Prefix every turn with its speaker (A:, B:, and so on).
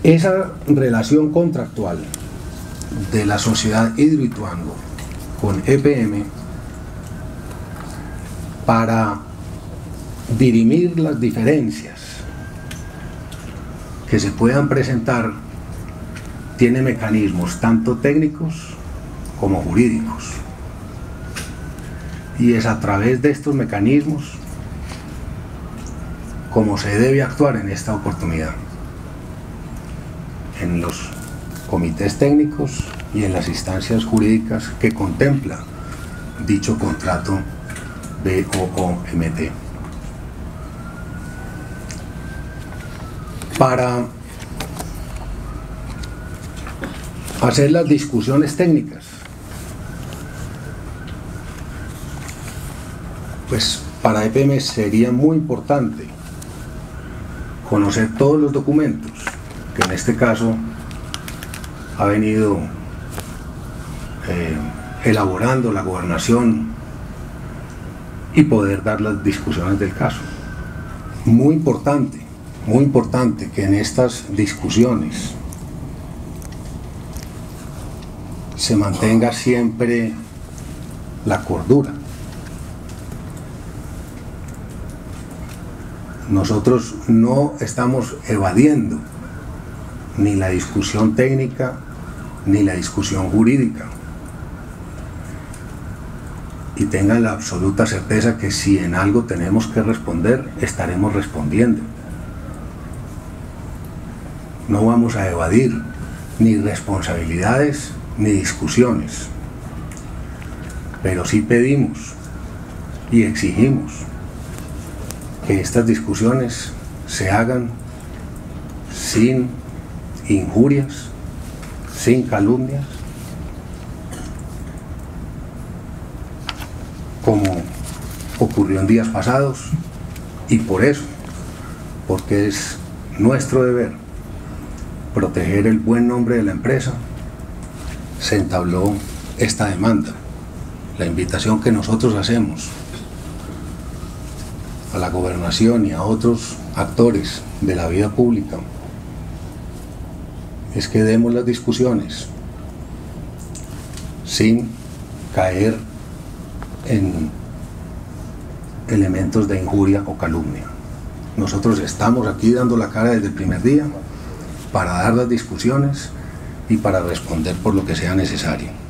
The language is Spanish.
A: Esa relación contractual de la sociedad Hidroituango con EPM para dirimir las diferencias que se puedan presentar tiene mecanismos tanto técnicos como jurídicos, y es a través de estos mecanismos como se debe actuar en esta oportunidad, en los comités técnicos y en las instancias jurídicas que contempla dicho contrato BOOMT. Para hacer las discusiones técnicas, pues para EPM sería muy importante conocer todos los documentos que en este caso ha venido elaborando la gobernación y poder dar las discusiones del caso. Muy importante que en estas discusiones se mantenga siempre la cordura. Nosotros no estamos evadiendo ni la discusión técnica ni la discusión jurídica, y tengan la absoluta certeza que si en algo tenemos que responder, estaremos respondiendo. No vamos a evadir ni responsabilidades ni discusiones, pero sí pedimos y exigimos que estas discusiones se hagan sin injurias, sin calumnias, como ocurrió en días pasados, y por eso, porque es nuestro deber proteger el buen nombre de la empresa, se entabló esta demanda. La invitación que nosotros hacemos a la gobernación y a otros actores de la vida pública es que demos las discusiones sin caer en elementos de injuria o calumnia. Nosotros estamos aquí dando la cara desde el primer día para dar las discusiones y para responder por lo que sea necesario.